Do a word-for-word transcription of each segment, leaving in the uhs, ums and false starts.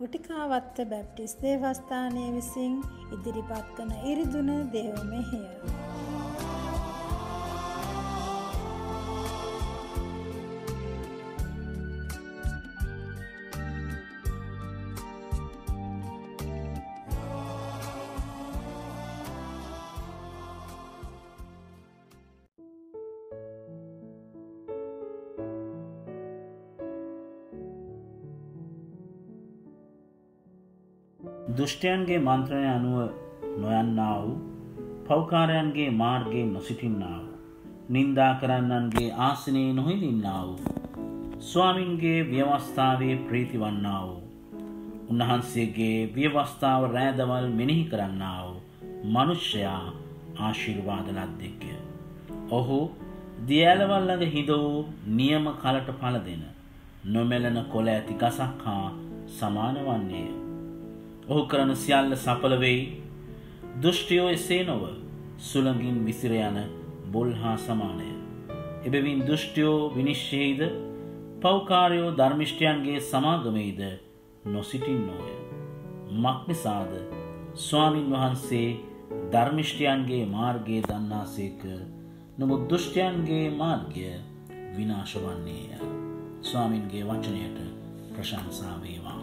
උටිකාවත්ත Baptist දේවස්ථානයේ විසින් ඉදිරිපත් කරන ඉරිදුන දේව මෙහෙය. දුෂ්ටයන්ගේ මන්ත්‍රණය අනුව නොයන්නා වූ, පෞකාරයන්ගේ මාර්ගයේ නොසිටින්නා වූ, නින්දා කරන්නන්ගේ ආසනයේ නොහිඳින්නා වූ, ස්වාමින්ගේ ව්‍යවස්ථාවේ ප්‍රීති වන්නා වූ, උන්වහන්සේගේ ව්‍යවස්ථාව රෑදවල් මෙනෙහි කරන්නා වූ මනුෂ්‍යයා ආශිර්වාද ලද්දෙක්ය. ඔහු දියැලවල් ළඟ හිඳ වූ නියම කලට පල දෙන නොමෙලන කොළ ඇති ගසක් හා සමාන වන්නේය. ඔහු කරන සියල්ල සඵල වෙයි. දුෂ්ටයෝ එසේ නොව සුළඟින් විසිර යන බොල් හා සමානය. එබැවින් දුෂ්ටයෝ විනිශ්චයේද, පෞකාරයෝ ධර්මිෂ්ඨයන්ගේ සමාගමේද නොසිටින්නෝය. මක්නිසාද ස්වාමින් වහන්සේ ධර්මිෂ්ඨයන්ගේ මාර්ගය දන්නාසේක, නමුත් දුෂ්ටයන්ගේ මාර්ගය විනාශ වන්නේය. ස්වාමින්ගේ වචනයට ප්‍රශංසා වේවා.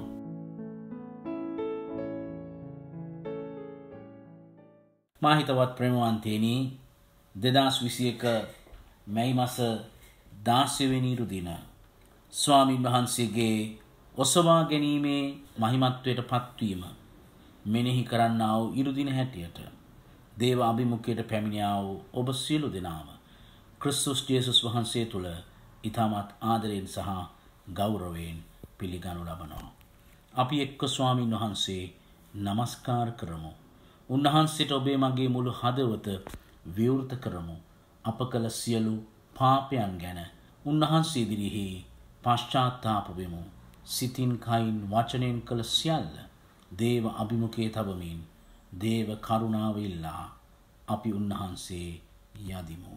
මාහිතවත් ප්‍රේමවන්තේනි, දෙදහස් විසි එක මැයි මාස දාසය වෙනි දින ස්වාමින් වහන්සේගේ ඔසවා ගැනීමේ මහිමත්වයට පත්වීම මෙනෙහි කරන්නා වූ ඉරුදින හැටියට දේව අභිමුඛයට පැමිණියා වූ ඔබ සියලු දෙනාම ක්‍රිස්තුස් ජේසුස් වහන්සේ තුළ ඉතාමත් ආදරයෙන් සහ ගෞරවයෙන් පිළිගනු ලබනවා. අපි එක්ක ස්වාමින් වහන්සේ නමස්කාර කරමු. උන්වහන්සේට ඔබේ මගේ මුළු හදවත විවෘත කරමු. අප කළ සියලු පාපයන් ගැන උන්වහන්සේ ඉදිරියෙහි පශ්චාත්තාප වෙමු. සිතින් කයින් වචනයෙන් කළ සියල්ල දේව අභිමුඛයේ තබමින් දේව කරුණාව ඉල්ලා අපි උන්වහන්සේ යදිමු.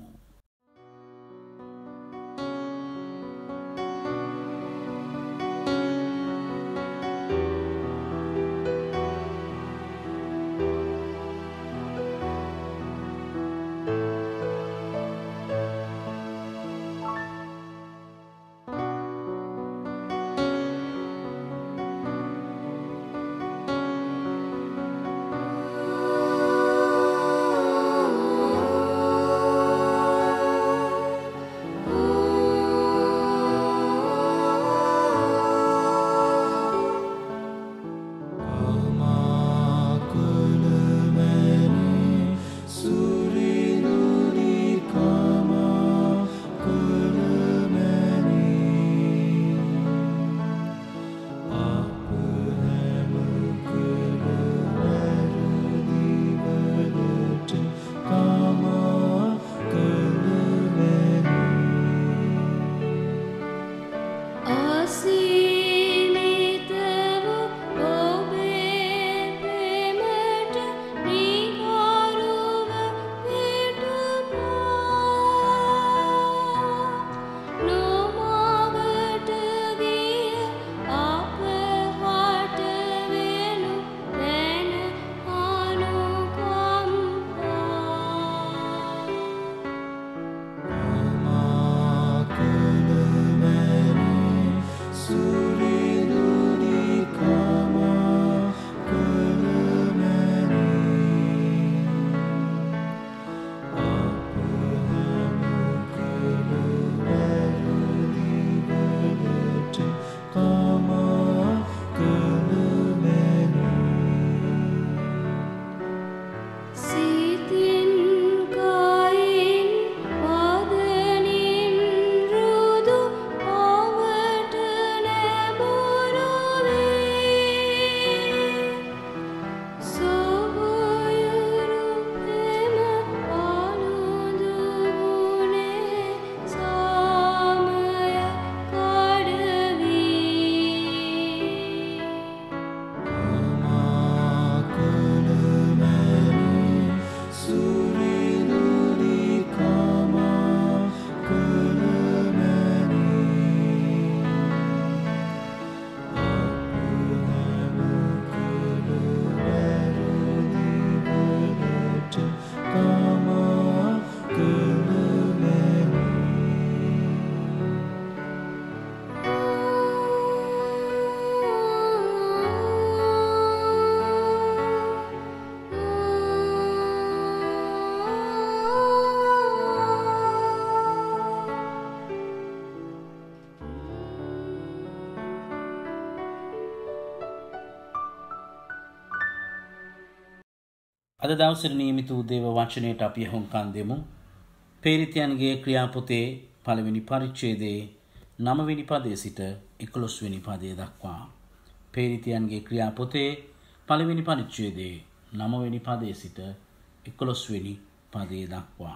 අද දවසේ නියමිත වූ දේව වචනයට අපි හුම්කන් දෙමු. පේරිතයන්ගේ ක්‍රියාපොතේ පළවෙනි පරිච්ඡේදයේ නවවෙනි පදයේ සිට එකොළොස්වෙනි පදය දක්වා. පේරිතයන්ගේ ක්‍රියාපොතේ පළවෙනි පරිච්ඡේදයේ නවවෙනි පදයේ සිට එකොළොස්වෙනි පදය දක්වා.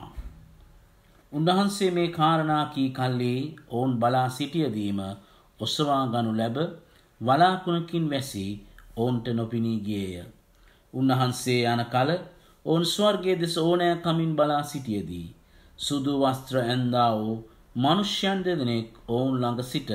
උන්වහන්සේ මේ කාරණා කී කල්ලි ඔවුන් බලා සිටියදීම ඔසවා ගනු ලැබ වලාකුණකින් වැසී ඔවුන්ට නොපෙනී ගියේය. උන්වහන්සේ යන කල ඔවුන් ස්වර්ගයේ දෙස ඕනෑ කමින් බලා සිටියදී සුදු වස්ත්‍ර ඇන්දා වූ මනුෂ්‍යයන් දෙදෙනෙක් ඔවුන් ළඟ සිට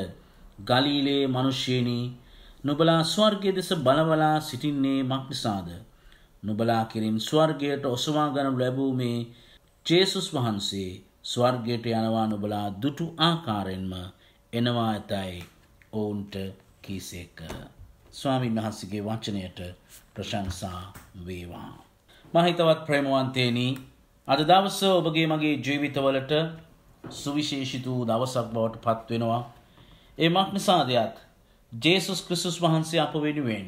ගලීලේ මනුෂ්‍යයනි නුඹලා ස්වර්ගයේ දෙස බලබලා සිටින්නේ මක්නිසාද? නුඹලා කෙරෙන් ස්වර්ගයට ඔසවා ගනු ලැබූ මේ ජේසුස් වහන්සේ ස්වර්ගයට යනවා නුඹලා දුටු ආකාරයෙන්ම එනවා ඇතැයි ඔවුන්ට කීසේක. ස්වාමීන් වහන්සේගේ වචනයට ප්‍රශංසා වේවා. මහිතවත් ප්‍රේමවන්තේනි, අද දවස ඔබගේ මගේ ජීවිතවලට සුවිශේෂිත වූ දවසක් බවට පත් වෙනවා. ඒ මක්නිසාදයක් ජේසුස් ක්‍රිස්තුස් වහන්සේ අප වෙනුවෙන්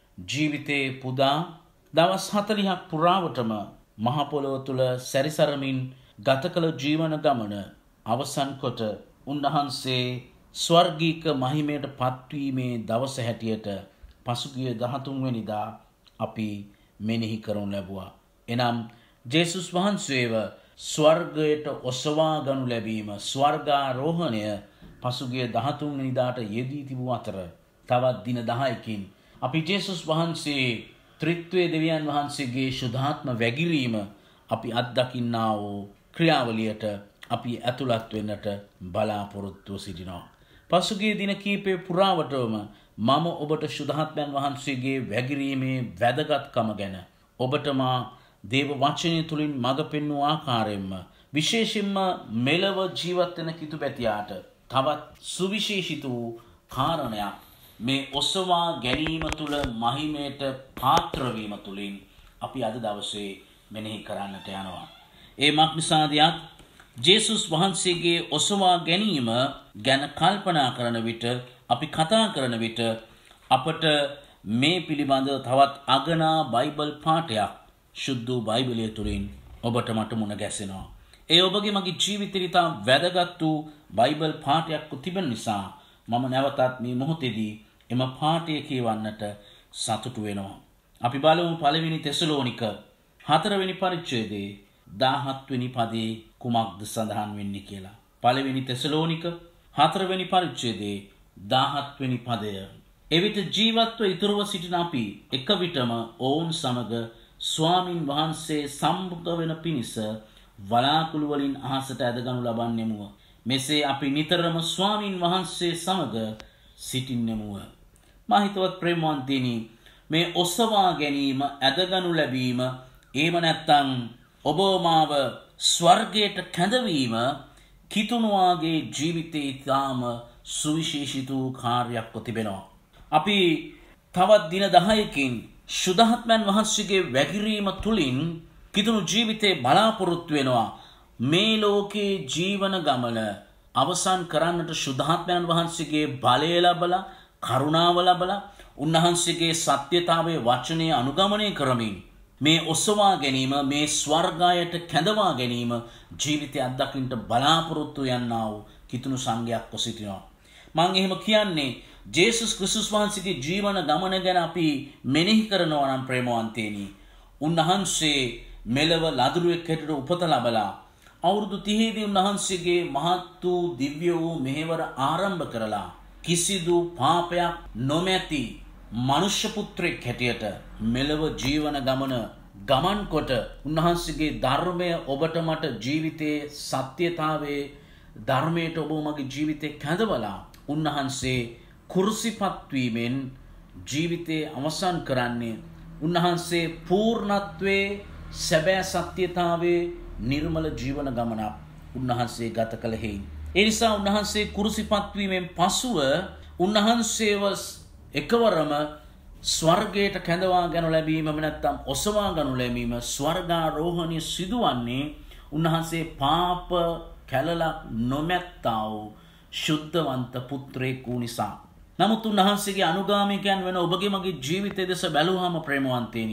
ජීවිතේ පුදා දවස් හතළිහක් පුරාවටම මහ පොළොව තුල සැරිසරමින් ගත කළ ජීවන ගමන අවසන් කොට උන්වහන්සේ ස්වර්ගීක මහිමයට පත්වීමේ දවස හැටියට පසුගිය දහතුන් වෙනිදා අපි මෙනෙහි කරනු ලැබුවා. එනම් ජේසුස් වහන්සේව ස්වර්ගයට ඔසවා ගනු ලැබීම, ස්වර්ගාරෝහණය පසුගිය දහතුන් වෙනිදාට යෙදී තිබූ අතර තවත් දින දහයකින් අපි ජේසුස් වහන්සේ ත්‍රිත්වයේ දෙවියන් වහන්සේගේ ශුද්ධාත්ම වැගිරීම අපි අත්දකින්නා වූ ක්‍රියාවලියට අපි ඇතුළත් වෙන්නට බලාපොරොත්තු සිටිනවා. පසුගිය දින කීපය පුරාවටම මම ඔබට ශුද්ධාත්මයන් වහන්සේගේ වැගිරීමේ වැදගත්කම ගැන ඔබට මා දේව වචනය තුලින් මඟ පෙන්වූ ආකාරයෙන්ම විශේෂයෙන්ම මෙලව ජීවත් වෙන කිතුපැතියාට තවත් සුවිශේෂිත වූ කාරණයක් මේ ඔසවා ගැනීම තුල මහිමයට පාත්‍ර වීම තුලින් අපි අද දවසේ මෙනෙහි කරන්නට යනවා. ඒ මක්නිසාදියක් ජේසුස් වහන්සේගේ ඔසවා ගැනීම ගැන කල්පනා කරන විට, අපි කතා කරන විට අපට මේ පිළිබඳව තවත් අගනා බයිබල් පාඨයක් ශුද්ධ බයිබලය තුලින් ඔබට මට මුණ ගැසෙනවා. ඒ ඔබගේ මගේ ජීවිතයට ඉතා වැදගත් වූ බයිබල් පාඨයක් තිබෙන නිසා මම නැවතත් මේ මොහොතේදී එම පාඨය කියවන්නට සතුටු වෙනවා. අපි බලමු පළවෙනි තෙසලෝනික හතරවෙනි පරිච්ඡේදයේ දහහත් වෙනි පදයේ කුමක්ද සඳහන් වෙන්නේ කියලා. පළවෙනි තෙසලෝනික හතරවෙනි පරිච්ඡේදයේ දහහත් වෙනි පදය. එවිට ජීවත්ව ඉතුරුව සිටින අපි එක විටම ඔවුන් සමග ස්වාමින් වහන්සේ සම්මුඛ වෙන පිණිස වලාකුළු වලින් අහසට ඇදගනු ලබන්නෙමුව. මෙසේ අපි නිතරම ස්වාමින් වහන්සේ සමග සිටින්නෙමුව. මහිතවත් ප්‍රේමවන්තයනි, මේ ඔසවා ගැනීම, ඇදගනු ලැබීම, එහෙම නැත්නම් ඔබ මාව ස්වර්ගයට කැඳවීම කිතුණුවාගේ ජීවිතයේ තාම සුවිශේෂිත වූ කාර්යයක් තිබෙනවා. අපි තවත් දින දහයකින් ශුද්ධාත්මයන් වහන්සේගේ වැගිරීම තුලින් කිතුණු ජීවිතේ බලාපොරොත්තු වෙනවා. මේ ලෝකේ ජීවන ගමන අවසන් කරන්නට ශුද්ධාත්මයන් වහන්සේගේ බලය ලැබලා, කරුණාව ලැබලා, උන්වහන්සේගේ සත්‍යතාවයේ වචනය අනුගමනය කරමින් මේ ඔසවා ගැනීම, මේ ස්වර්ගයට කැඳවා ගැනීම ජීවිතය අත්දකින්න බලාපොරොත්තු යන්නා වූ කිතුණු සංඝයක් සිටිනවා. මම එහෙම කියන්නේ ජේසුස් ක්‍රිස්තුස් වහන්සේගේ ජීවන ගමන ගැන අපි මෙනෙහි කරනවා නම් ප්‍රේමවන්තේනි, උන්වහන්සේ මෙලව ලදරුවෙක් හැටියට උපත ලැබලා අවුරුදු තිහේදී උන්වහන්සේගේ මහත් වූ දිව්‍ය වූ මෙහෙවර ආරම්භ කරලා කිසිදු පාපයක් නොමැති මනුෂ්‍ය පුත්‍රයෙක් හැටියට මෙලව ජීවන ගමන ගමන් කොට උන්වහන්සේගේ ධර්මය ඔබට මට ජීවිතයේ සත්‍යතාවයේ ධර්මයට ඔබ මගේ ජීවිතේ කැඳවලා උන්වහන්සේ කුරුසිපත් වීමෙන් ජීවිතේ අවසන් කරන්නේ උන්වහන්සේ පූර්ණත්වයේ සැබෑ සත්‍යතාවයේ නිර්මල ජීවන ගමනක් උන්වහන්සේ ගත කළ හේයි. ඒ නිසා උන්වහන්සේ කුරුසිපත් වීමෙන් පසුව උන්වහන්සේව එකවරම ස්වර්ගයට කැඳවා ගනු ලැබීමම නැත්නම් ඔසවා ගනු ලැබීම, ස්වර්ගාරෝහණය සිදුවන්නේ උන්වහන්සේ පාප කැලලක් නොමැත්තා වූ ශුද්ධවන්ත පුත්‍රයෙක් වූ නිසා. නමුත් උන්වහන්සේගේ අනුගාමිකයන් වෙන ඔබගේ මගේ ජීවිතයේ දෙස බැලුවාම ප්‍රේමවන්තේනි,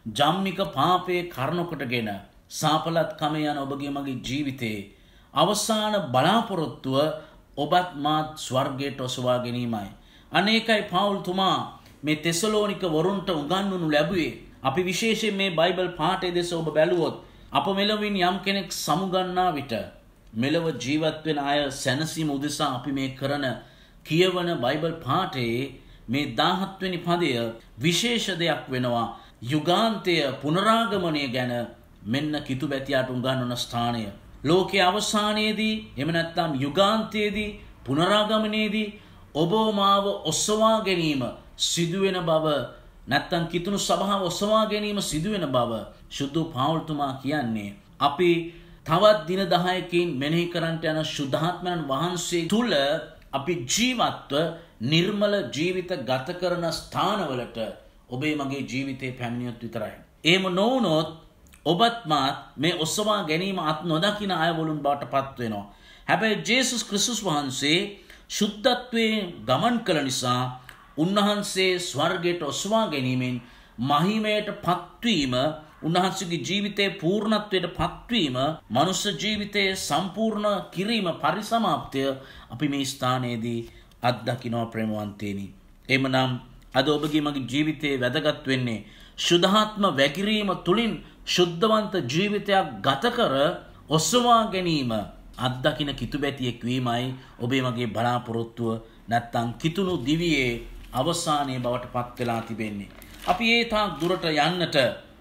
ජම්මික පාපයේ කරනකොටගෙන සාපලත් කම යන ඔබගේ මගේ ජීවිතේ අවසාන බලාපොරොත්තුව ඔබත් මාත් ස්වර්ගයට ඔසවා ගැනීමයි. අනේකයි පවුල්තුමා මේ තෙසලෝනික වරුන්ට උගන්වනු ලැබුවේ. අපි විශේෂයෙන් මේ බයිබල් පාඨය දෙස ඔබ බැලුවොත් අප මෙලොවින් යම් කෙනෙක් සමුගන්නා විට මෙලොව ජීවත් වෙන අය සැනසීම උදෙසා අපි මේ කරන කියවන බයිබල් පාඨයේ මේ දාහත් වෙනි පදය විශේෂ දෙයක් වෙනවා. යුගාන්තය පුනරාගමනය ගැන මෙන්න කිතුබැතියාට උගන්වන ස්ථානය. ලෝකයේ අවසානයේදී එහෙම නැත්නම් යුගාන්තයේදී පුනරාගමනයේදී ඔබ මාව ඔසවා ගැනීම සිදුවෙන බව නැත්නම් කිතුණු සභාව ඔසවා ගැනීම සිදුවෙන බව සුදු පවුල්තුමා කියන්නේ අපි තවත් දින දහයකින් මෙනෙහි කරන්නට යන සුද්ධාත්මයන් වහන්සේ තුල අපි ජීවත්ව නිර්මල ජීවිත ගත කරන ස්ථානවලට ඔබේ මගේ ජීවිතේ පැමිණියොත් විතරයි. එහෙම නොවුනොත් ඔබත් මාත් මේ ඔසවා ගැනීම අත් නොදකින අයවලුන් බවට පත් වෙනවා. හැබැයි ජේසුස් ක්‍රිස්තුස් වහන්සේ සුද්ධත්වයේ ගමන් කළ නිසා උන්වහන්සේ ස්වර්ගයට ඔසවා ගැනීමෙන් මහිමයට පත්වීම, උන්වහන්සේගේ ජීවිතයේ පූර්ණත්වයට පත්වීම, මනුෂ්‍ය ජීවිතයේ සම්පූර්ණ කිරීම, පරිසමාප්තිය අපි මේ ස්ථානයේදී අත්දකිනවා ප්‍රේමවන්තේනි. එමනම් අද ඔබගේ මගේ ජීවිතයේ වැදගත් වෙන්නේ සුද්ධාත්ම වැగిරීම තුලින් ශුද්ධවන්ත ජීවිතයක් ගත කර ඔසවා ගැනීම අත්දකින කිතුබැතියෙක් වීමයි ඔබේ මගේ බලාපොරොත්තුව. නැත්තම් කිතුණු දිවියේ අවසානයේ බවට පත් වෙලා තිබෙන්නේ. අපි ඒ තාක් දුරට යන්නට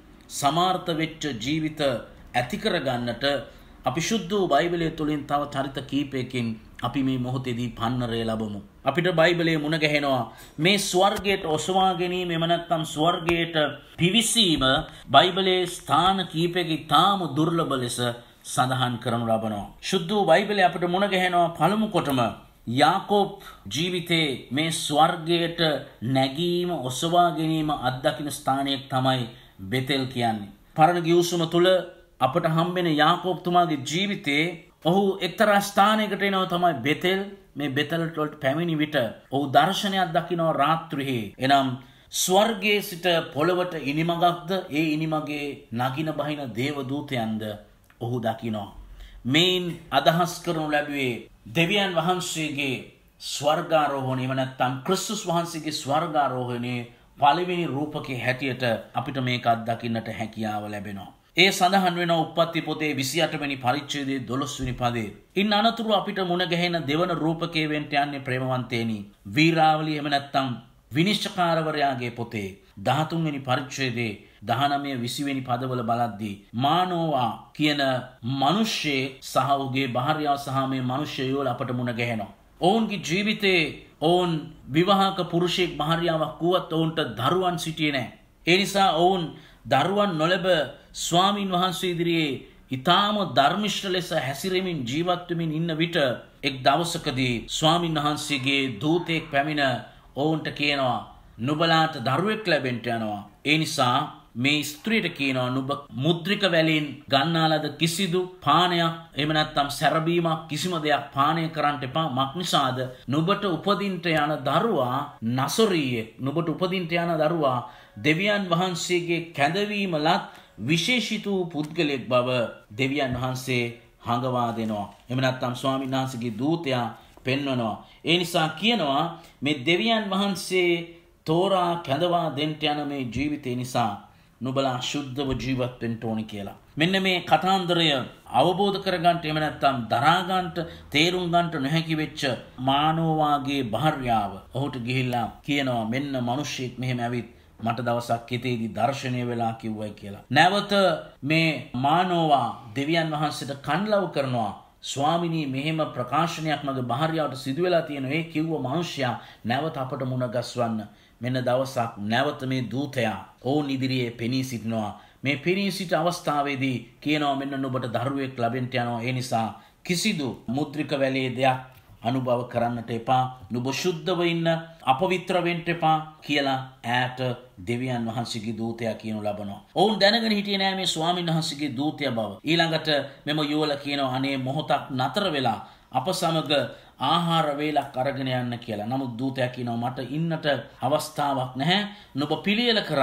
සමාර්ථ වෙච්ච ජීවිත ඇති කර ගන්නට අපි සුද්ධ වූ බයිබලයේ තුලින් තව චරිත කීපයකින් අපි මේ මොහොතේදී පන්නරය ලැබමු. අපිට බයිබලයේ මුණ ගැහෙනවා මේ ස්වර්ගයට ඔසවා ගැනීම එම නැත්නම් ස්වර්ගයට පිවිසීම බයිබලයේ ස්ථාන කීපයක තාම දුර්ලභ ලෙස සඳහන් කරනු ලබනවා. සුද්ධ වූ බයිබලයේ අපිට මුණ ගැහෙනවා පළමු කොටම යාකෝබ් ජීවිතේ මේ ස්වර්ගයට නැගීම ඔසවා ගැනීම අත්දකින ස්ථානයක් තමයි බෙතෙල් කියන්නේ. පරණ ගිවිසුම තුල අපට හම්බෙන යාකෝබ් තුමාගේ ජීවිතේ ඔහු එක්තරා ස්ථානයකට එනවා තමයි බෙතෙල්. මේ බෙතෙල්ට වලට පැමිණි විට ඔහු දර්ශනයක් දකිනවා රාත්‍රියේ. එනම් ස්වර්ගයේ සිට පොළවට ඉනිමගක්ද ඒ ඉනිමගේ නගින බහින දේව දූතයන්ද ඔහු දකිනවා. මේන් අදහස් කරනු ලැබුවේ දෙවියන් වහන්සේගේ ස්වර්ගාරෝහණය එහෙම නැත්නම් ක්‍රිස්තුස් වහන්සේගේ ස්වර්ගාරෝහණයේ පළවෙනි රූපකයේ හැටියට අපිට මේක අත්දකින්නට හැකියාව ලැබෙනවා. ඒ සඳහන් වෙන උප්පත්ති පොතේ විසිඅට වෙනි පරිච්ඡේදයේ දොළොස් වෙනි පදේ. ඉන් අනතුරු අපිට මුණ ගැහෙන දෙවන රූපකයේ වෙන්ට යන්නේ ප්‍රේමවන්තේනි වීරාවලිය එහෙම නැත්නම් විනිශ්චයකාරවරයාගේ පොතේ දහතුන් වෙනි පරිච්ඡේදයේ දහනවය විසි වෙනි පදවල බලද්දී මානෝවා කියන මිනිස්සේ සහ ඔහුගේ භාර්යාව සහ මේ මිනිස්ය යෝල අපට මුණ ගැහෙනවා. ඔවුන්ගේ ජීවිතේ ඔවුන් විවාහක පුරුෂයෙක් භාර්යාවක් වුවත් ඔවුන්ට දරුවන් සිටියේ නැහැ. ඒ නිසා ඔවුන් දරුවන් නොලැබ ස්වාමින් වහන්සේ ඉදිරියේ ඊටාම ධර්මිෂ්ඨ ලෙස හැසිරෙමින් ජීවත් වෙමින් ඉන්න විට එක් දවසකදී ස්වාමින් වහන්සේගේ දූතෙක් පැමිණ ඔවුන්ට කියනවා නුඹලාට දරුවෙක් ලැබෙන්න යනවා. ඒ නිසා මේ ස්ත්‍රියට කියනවා නුඹ මුද්‍රික වැලින් ගන්නාලද කිසිදු පානයක් එහෙම නැත්නම් සැරබීමක් කිසිම දෙයක් පානය කරන්න එපා. මක් නිසාද නුඹට උපදින්නට යන දරුවා නසොරියෙක්. නුඹට උපදින්නට යන දරුවා දෙවියන් වහන්සේගේ කැඳවීමලත් විශේෂිත වූ පුද්ගලෙක් බව දෙවියන් වහන්සේ හඟවා දෙනවා. එහෙම නැත්නම් ස්වාමීන් වහන්සේගේ දූතයා පෙන්වනවා. ඒ නිසා කියනවා මේ දෙවියන් වහන්සේ තෝරා කැඳවා දෙන්න යන මේ ජීවිතේ නිසා නුඹලා ශුද්ධව ජීවත් වෙන්න ඕනි කියලා. මෙන්න මේ කතාන්දරය අවබෝධ කරගන්න එහෙම නැත්නම් දරා ගන්නට තේරුම් ගන්නට නොහැකි වෙච්ච මානෝවාගේ භාර්යාව ඔහුට ගිහිල්ලා කියනවා මෙන්න මිනිස්සෙක් මෙහෙම ඇවිත් මට දවසක් හිතේදී දර්ශනය වෙලා කිව්වයි කියලා. නැවත මේ මානෝවා දෙවියන් වහන්සේට කන්ලව් කරනවා. ස්වාමිනී මෙහෙම ප්‍රකාශනයක් මගේ භාර්යාවට සිදු වෙලා තියෙනවා. ඒ කිව්ව මිනිසයා නැවත අපට මුණ ගැස්වන්න. මෙන්න දවසක් නැවත මේ දූතයා ඔවුන් ඉදිරියේ පෙනී සිටිනවා. මේ පෙනී සිට අවස්ථාවේදී කියනවා මෙන්න නුඹට දරුවෙක් ලැබෙන්න යනවා. ඒ නිසා කිසිදු මුද්‍රික වැලේ දෙයක් අනුභව කරන්නට එපා. නුඹ ශුද්ධව ඉන්න, අපවිත්‍ර වෙන්න එපා කියලා ඈට දෙවියන් වහන්සේගේ දූතයා කියනු ලබනවා. ඔවුන් දැනගෙන හිටියේ නෑ මේ ස්වාමීන් වහන්සේගේ දූතයා බව. ඊළඟට මෙම යුවල කියනවා අනේ මොහොතක් නතර වෙලා අප සමග ආහාර වේලක් අරගෙන යන්න කියලා. නමුත් දූතයා කියනවා මට ඉන්නට අවස්ථාවක් නැහැ. නුඹ පිළියෙල කරත්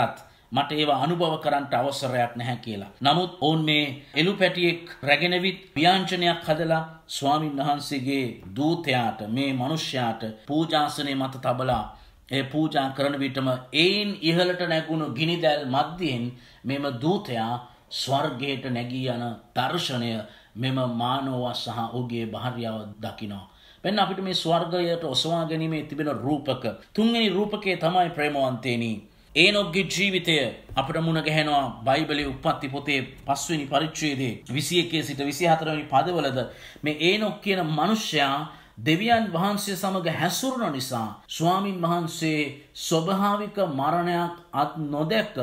මට ඒවා අනුභව කරන්නට අවසරයක් නැහැ කියලා. නමුත් ඔවුන් මේ එළු පැටියෙක් රැගෙනවිත් ව්‍යාංජනයක් හදලා ස්වාමින් වහන්සේගේ දූතයාට මේ මිනිස්යාට පූජාසනයේ මත තබලා ඒ පූජා කරන විටම ඒන් ඉහළට නැගුණු ගිනිදැල් මැදින් මෙම දූතයා ස්වර්ගයට නැගී යන දර්ශනය මෙම මානවයා සහ ඔහුගේ භාර්යාව දකිනවා. මෙන්න අපිට මේ ස්වර්ගයට ඔසවා ගැනීමේ තිබෙන රූපක තුන්වෙනි රූපකයේ තමයි ප්‍රේමවන්තේනි ඒනොක්ගේ ජීවිතය අපිට මුණ ගැහෙනවා බයිබලයේ උප්පත්ති පොතේ පස්වෙනි පරිච්ඡේදයේ විසි එකේ සිට විසි හතර වෙනි පදවලද මේ ඒනොක් කියන මිනිසයා දෙවියන් වහන්සේ සමග හැසුරුන නිසා ස්වාමින් වහන්සේ ස්වභාවික මරණයක් අත් නොදැක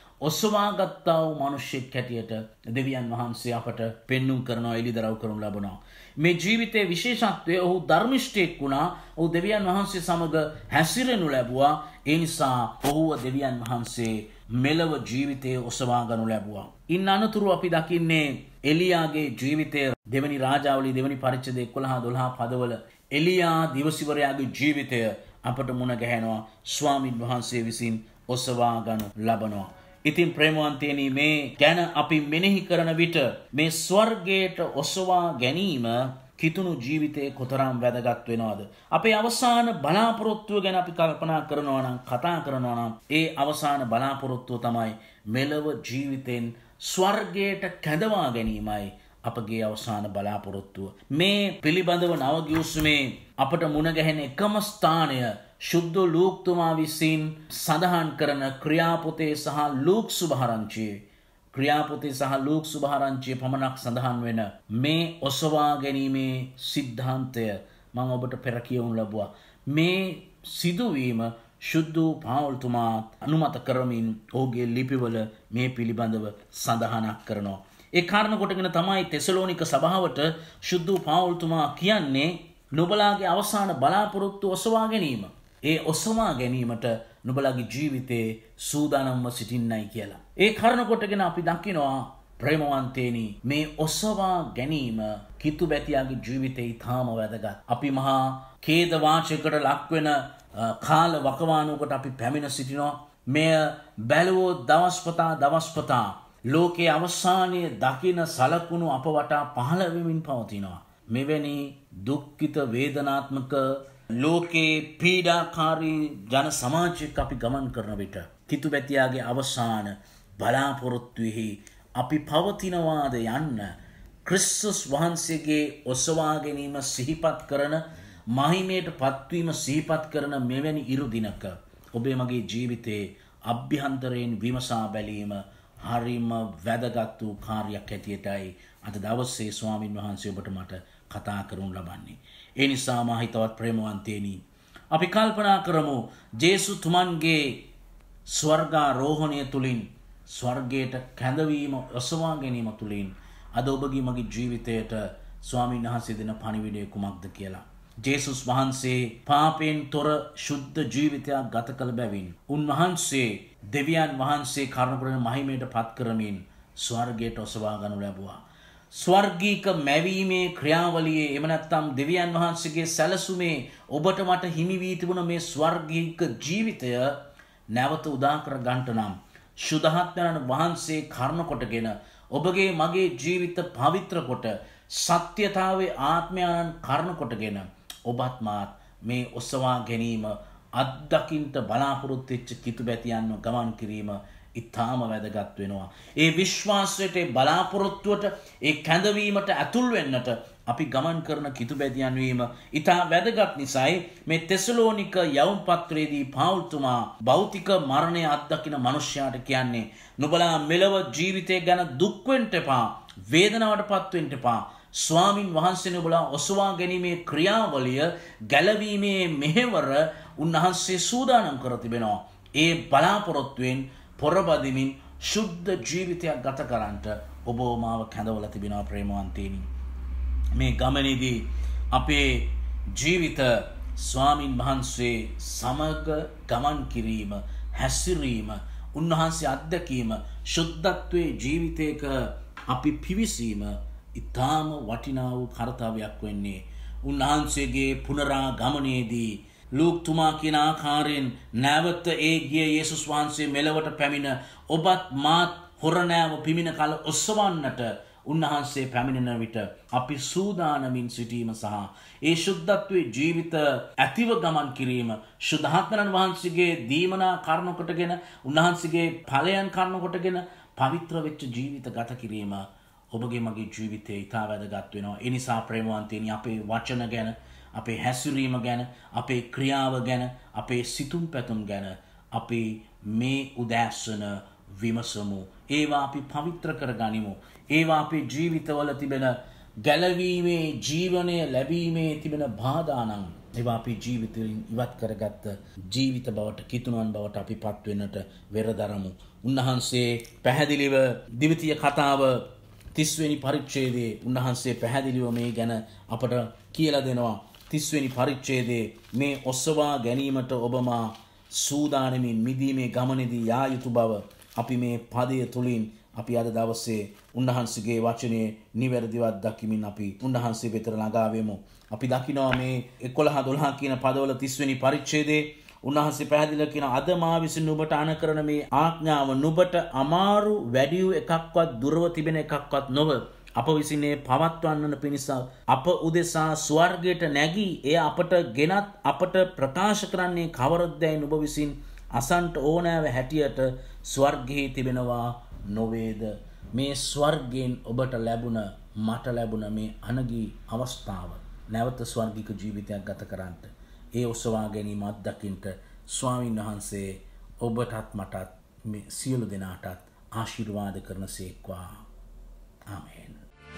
ඔසවාගත්තා වූ මිනිසෙක් හැටියට දෙවියන් වහන්සේ අපට පෙන්눔 කරනවා එළිදරව් කරනු ලබනවා. මේ ජීවිතයේ විශේෂත්වය ඔහු ධර්මිෂ්ඨයෙක් වුණා. ඔහු දෙවියන් වහන්සේ සමග හැසිරෙනු ලැබුවා. ඒ නිසා ඔහුව දෙවියන් වහන්සේ මෙලව ජීවිතයේ ඔසවා ගනු ලැබුවා. ඉන් අනතුරු අපි දකින්නේ එලියාගේ ජීවිතය දෙවනි රාජාවලී දෙවනි පරිච්ඡේදයේ එකොළහ දොළහ පදවල එලියා දිවසිවරයාගේ ජීවිතය අපට මුණ ගැහෙනවා. ස්වාමින් වහන්සේ විසින් ඔසවා ගනු ලබනවා. ඉතින් ප්‍රේමවන්තයනි මේ ගැන අපි මෙනෙහි කරන විට මේ ස්වර්ගයට ඔසවා ගැනීම කිතුණු ජීවිතයේ කොතරම් වැදගත් වෙනවද? අපේ අවසාන බලාපොරොත්තුව ගැන අපි කල්පනා කරනවා නම් කතා කරනවා නම් ඒ අවසාන බලාපොරොත්තුව තමයි මෙලව ජීවිතෙන් ස්වර්ගයට කැඳවා ගැනීමයි අපගේ අවසාන බලාපොරොත්තුව. මේ පිළිබඳව නවගිවිසුමේ අපට මුණ ගැහෙන එකම ස්ථානය ශුද්ධ ලූක්තුමා විසින් සඳහන් කරන ක්‍රියාපොතේ සහ ලූක් සුභාරංචියේ ක්‍රියාපොතේ සහ ලූක් සුභාරංචියේ පමණක් සඳහන් වෙන මේ ඔසවා ගැනීමේ සිද්ධාන්තය මම ඔබට පෙර කියවනු ලැබුවා. මේ සිදුවීම ශුද්ධ පාවුල්තුමා අනුමත කරමින් ඔහුගේ ලිපිවල මේ පිළිබඳව සඳහනක් කරනවා. ඒ කාරණ කොටගෙන තමයි තෙසලෝනික සභාවට ශුද්ධ පාවුල්තුමා කියන්නේ නුඹලාගේ අවසාන බලාපොරොත්තු ඔසවා ගැනීම. ඒ ඔසවා ගැනීමට නුඹලාගේ ජීවිතේ සූදානම්ව සිටින්නයි කියලා. ඒ කාරණ කොටගෙන අපි දකිනවා ප්‍රේමවන්තේනි මේ ඔසවා ගැනීම කිතුබැතියාගේ ජීවිතේ ඊටාම වැදගත්. අපි මහා ඛේද වාචයකට ලක්වෙන කාල වකවානුවකට අපි පැමිණ සිටිනවා. මෙය බැලුවෝ දවස්පතා දවස්පතා ලෝකයේ අවසානයේ දකින සලකුණු අප වටා පහළ වෙමින් පවතිනවා. මෙවැනි දුක්ඛිත වේදනාත්මක ලෝකේ පීඩාකාරී ජන සමාජයක අපි ගමන් කරන විට කිතුබැතියාගේ අවසාන බලාපොරොත්තුෙහි අපි පවතිනවාද යන්න ක්‍රිස්තුස් වහන්සේගේ ඔසවා ගැනීම සිහිපත් කරන මහිමයට පත්වීම සිහිපත් කරන මෙවැනි ඉරු දිනක ඔබේ මගේ ජීවිතයේ අභ්‍යන්තරයෙන් විමසා බැලීම හරිම වැදගත් වූ කාර්යයක් හැටියටයි අද දවසේ ස්වාමින් වහන්සේ ඔබට මට කතා කරනු ලබන්නේ. ඒ නිසා මා හිතවත් ප්‍රේමවන්තයනි අපි කල්පනා කරමු ජේසුස් තුමන්ගේ ස්වර්ගාරෝහණය තුලින් ස්වර්ගයට කැඳවීම ඔසවා ගැනීම තුලින් අද ඔබගේ මගේ ජීවිතයට ස්වාමින් වහන්සේ දෙන පණිවිඩය කුමක්ද කියලා. ජේසුස් වහන්සේ පාපයෙන් තොර ශුද්ධ ජීවිතයක් ගත කළ බැවින් උන්වහන්සේ දෙවියන් වහන්සේ කරුණාකරන මහිමයට පත් කරමින් ස්වර්ගයට ඔසවා ගනු ලැබුවා. ස්වර්ගීක මැවීමේ ක්‍රියාවලියේ එම නැත්නම් දෙවියන් වහන්සේගේ සැලසුමේ ඔබට මට හිමි වී තිබුණ මේ ස්වර්ගීක ජීවිතය නැවත උදා කර ගන්නට නම් සුදහත්වන වහන්සේ කරුණ කොටගෙන ඔබගේ මගේ ජීවිත පවිත්‍ර කොට සත්‍යතාවේ ආත්මයන් කරුණ කොටගෙන ඔබත් මාත් මේ ඔසවා ගැනීම අත්දකින්ට බලාපොරොත්තු වෙච්ච කිතුබැතියන්ව ගමන් කිරීම ඉතාම වැදගත් වෙනවා. ඒ විශ්වාසයට බලාපොරොත්තුවට ඒ කැඳවීමට ඇතුල් වෙන්නට අපි ගමන් කරන කිතුබැතියන් වීම ඉතා වැදගත් නිසායි මේ තෙසලෝනික යවුම් පත්‍රයේදී පෞල්තුමා භෞතික මරණය අත්දකින මනුෂ්‍යයාට කියන්නේ නුඹලා මෙලව ජීවිතය ගැන දුක් වෙන්න එපා, වේදනාවට පත් වෙන්න එපා. ස්වාමින් වහන්සේ නුඹලා ඔසවා ගැනීමේ ක්‍රියාවලිය ගැලවීමේ මෙහෙවර උන්වහන්සේ සූදානම් කර තිබෙනවා. ඒ බලාපොරොත්තුවෙන් පොරබදිමින් ශුද්ධ ජීවිතයක් ගත කරන්නට ඔබ මාව කැඳවලා තිබෙනවා ප්‍රේමවන්තයනි. මේ ගමනේදී අපේ ජීවිත ස්වාමින් වහන්සේ සමග ගමන් කිරීම, හැසිරීම, උන්වහන්සේ අත්දැකීම, ශුද්ධත්වයේ ජීවිතයක අපි පිවිසීම ඉතාම වටිනා වූ කාර්යයක් වෙන්නේ. උන්වහන්සේගේ පුනරාගමනයේදී ලූක් තුමා කියන ආකාරයෙන් නැවත ඒ ගිය යේසුස් වහන්සේ මෙලවට පැමිණ ඔබත් මාත් හොරණෑව පිමින කල ඔස්සවන්නට උන්වහන්සේ පැමිණෙන විට අපි සූදානමින් සිටීම සහ ඒ ශුද්ධත්වයේ ජීවිත ඇතිව ගමන් කිරීම ශුද්ධාත්මයන් වහන්සේගේ දීමනා කරුණ කොටගෙන උන්වහන්සේගේ ඵලයන් කරුණ කොටගෙන පවිත්‍ර වෙච්ච ජීවිත ගත කිරීම ඔබගේ මගේ ජීවිතයේ ඉතා වැදගත් වෙනවා. ඒ නිසා ප්‍රේමවන්තයනි අපේ වචන ගැන, අපේ හැසිරීම ගැන, අපේ ක්‍රියාව ගැන, අපේ සිතුම් පැතුම් ගැන අපි මේ උදෑසන විමසමු. ඒවා අපි පවිත්‍ර කරගනිමු. ඒවා අපේ ජීවිතවල තිබෙන ගැලවීමේ ජීවනය ලැබීමේ තිබෙන බාධා නම් ඒවා අපි ජීවිතයෙන් ඉවත් කරගත්ත ජීවිත බවට කිතුණුවන් බවට අපි පත් වෙන්නට වෙරදරමු. උන්වහන්සේ පැහැදිලිව දිවිතිය කතාව තිස් වෙනි පරිච්ඡේදයේ උන්වහන්සේ පැහැදිලිව මේ ගැන අපට කියලා දෙනවා. තිස් වෙනි පරිච්ඡේදයේ මේ ඔස්සවා ගැනීමට ඔබ මා සූදානමින් මිදීමේ ගමනේදී යා යුතු බව අපි මේ පදය තුලින් අපි අද දවසේ උන්වහන්සේගේ වචනේ නිවැරදිව දකිමින් අපි උන්වහන්සේ වෙත ළඟා වෙමු. අපි දකිනවා මේ එකොළහ දොළහ කියන පදවල තිස් වෙනි පරිච්ඡේදයේ උන්වහන්සේ පැහැදිලිව කියන අද මා විසින් නුඹට අනකරන මේ ආඥාව නුඹට අමාරු වැඩි වූ එකක්වත් දුරව තිබෙන එකක්වත් නොව අප විසින් මේ පවත්වන්නන පිණිස අප උදෙසා ස්වර්ගයට නැගී එය අපට ගෙනත් අපට ප්‍රකාශ කරන්නේ කවරදැයි නුඹ විසින් අසන්ට ඕනෑව හැටියට ස්වර්ගයේ තිබෙනවා නොවේද. මේ ස්වර්ගයෙන් ඔබට ලැබුණ මට ලැබුණ මේ අනගී අවස්ථාව නැවත ස්වර්ගික ජීවිතයක් ගත කරන්නට ඒ ඔසවා ගැනීම අත්දකින්නට ස්වාමීන් වහන්සේ ඔබටත් මටත් මේ සියලු දෙනාටත් ආශිර්වාද කරනසේක්වා. ආමේන්.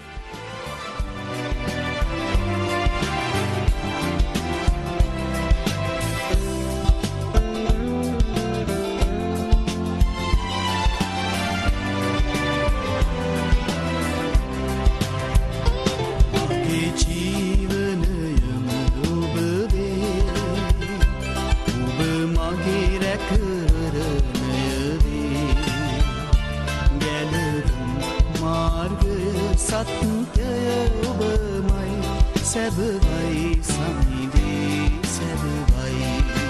සැබවයි සමිදී සැබවයි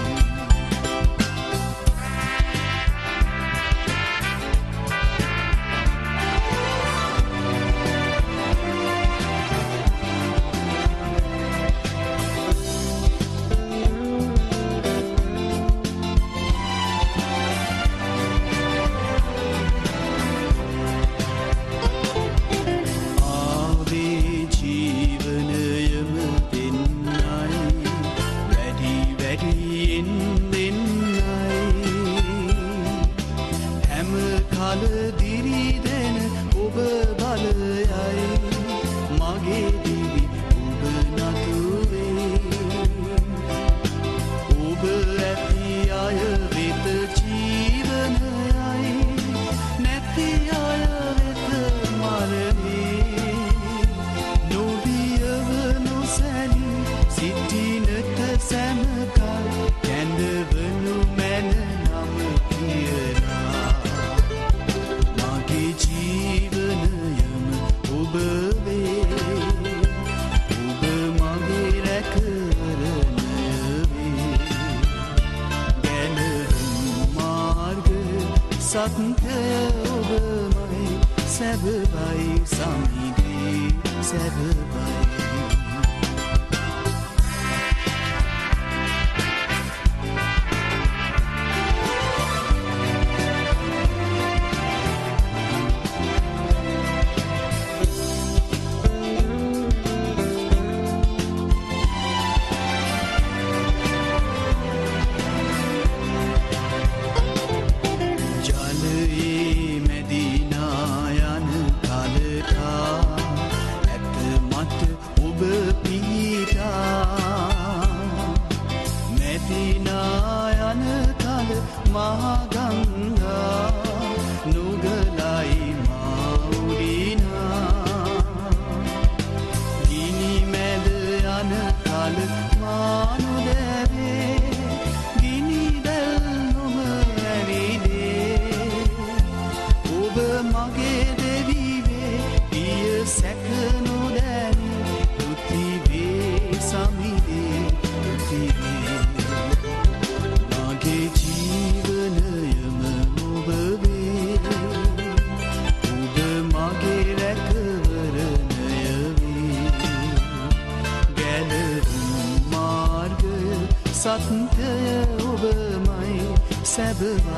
සත්‍ය ඔබමයි සැබවයි සමිදී සැබවයි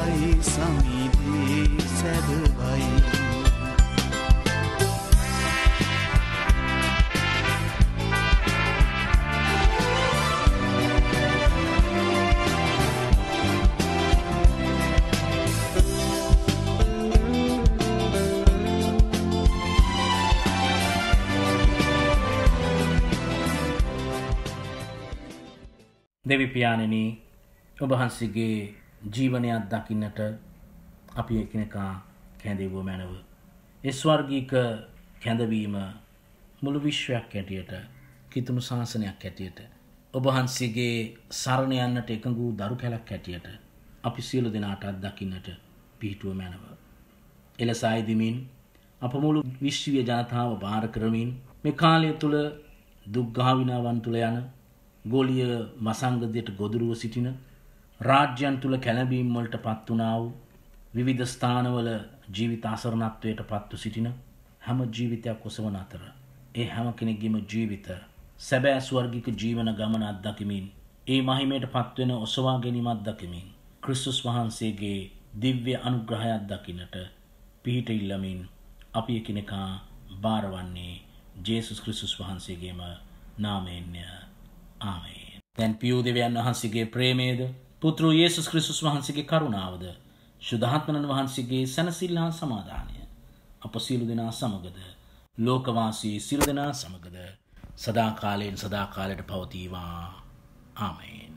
සැබබයි සමිදේ සැබබයි දෙවි පියාණෙනි ඔබ වහන්සේගේ ජීවනයක් දකින්නට අපි එකිනෙකා කැඳෙවුව මැනව. ඒ ස්වර්ගීක කැඳවීම මුළු විශ්වයක් ඇටියට කිතුණු ශාසනයක් ඇටියට ඔබ වහන්සේගේ සරණ යන්නට එකඟ වූ දරු කැලක් ඇටියට අපි සියලු දෙනාට අත්දකින්නට පිහිටුව මැනව. එලෙස ආයදිමින් අප මුළු විශ්වීය ජනතාව බාර කරමින් මේ කාලය තුල දුක් ගාවිනාවන් තුල යන ගෝලීය මසංගදයට ගොදුරුව සිටින රාජ්‍යයන් තුල කැළඹීම් වලට පත් වුණා වූ විවිධ ස්ථානවල ජීවිත අසරණත්වයට පත්ව සිටින හැම ජීවිතයක් ඔසවන අතර ඒ හැම කෙනෙකුගේම ජීවිත සැබෑ ස්වර්ගික ජීවන ගමන අත්දැකීමින් ඒ මහිමයට පත්වෙන ඔසවා ගැනීම අත්දැකීමින් ක්‍රිස්තුස් වහන්සේගේ දිව්‍ය අනුග්‍රහයක් දකින්නට පිහිට ඉල්ලමින් අපි එකිනෙකා බාරවන්නේ ජේසුස් ක්‍රිස්තුස් වහන්සේගේම නාමයෙන්ය. ආමේන්. දැන් පියු දෙවියන් වහන්සේගේ ප්‍රේමයේද පුත්‍ර යේසුස් ක්‍රිස්තුස් වහන්සේගේ කරුණාවද සුද්ධාත්මයන් වහන්සේගේ සැනසෙල්ල හා සමාදානය අප සියලු දෙනා සමගද ලෝකවාසී සියලු දෙනා සමගද සදා කාලයෙන් සදා කාලයට පවතිවා. ආමේන්.